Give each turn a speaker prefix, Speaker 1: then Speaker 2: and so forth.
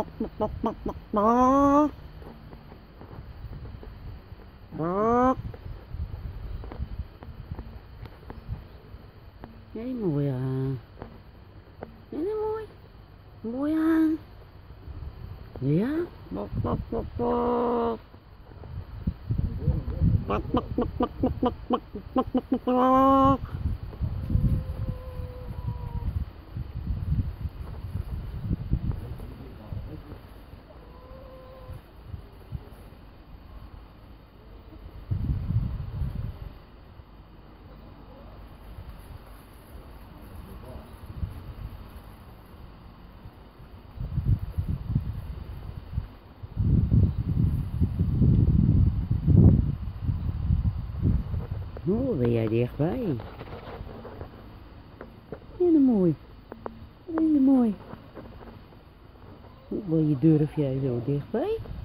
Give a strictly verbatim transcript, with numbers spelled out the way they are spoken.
Speaker 1: Nhảy mùi à. Nhảy mùi. Mùi à. Gì á? Bọc bọc bọc bọc. Bọc bọc bọc bọc bọc bọc bọc bọc bọc bọc. Oh, ben jij dichtbij? Heel mooi. Heel mooi. Hoe wil je durf jij zo dichtbij?